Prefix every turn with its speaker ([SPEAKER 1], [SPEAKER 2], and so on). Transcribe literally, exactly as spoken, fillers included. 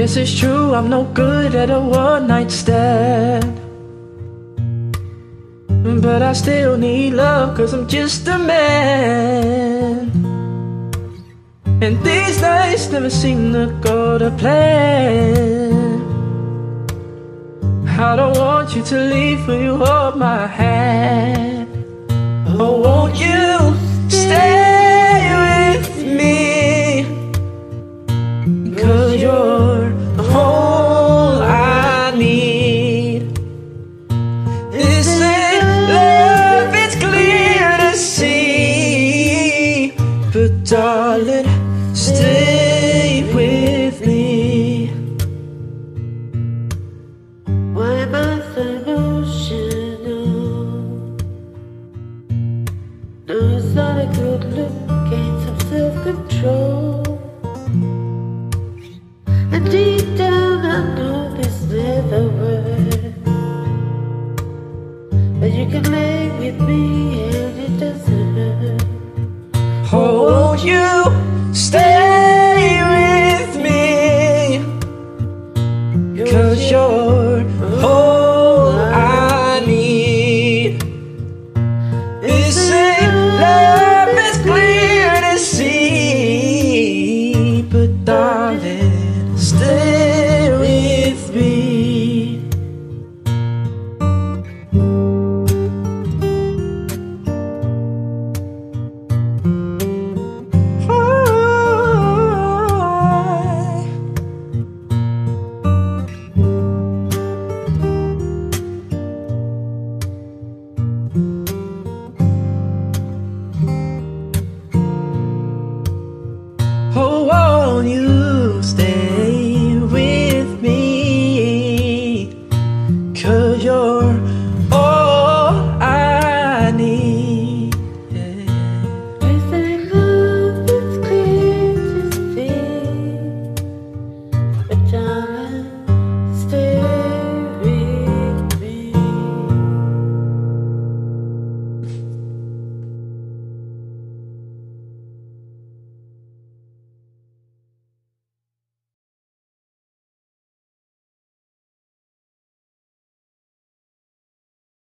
[SPEAKER 1] Yes, it's true, I'm no good at a one-night stand, but I still need love, cause I'm just a man. And these nights never seem to go to plan. I don't want you to leave, will you hold my hand? Oh, won't you stay with me? Cause you're all I need. This ain't love, it's clear to see, but darling, stay with me.
[SPEAKER 2] Why am I so emotional? No, it's not a good look, gain some self-control. And deep down I know this never works, but you can lay with me and it doesn't hurt.
[SPEAKER 1] Oh, won't you stay with me? Cause you're all I need. This ain't love, it's clear to see, but darling, stay with me. Oh,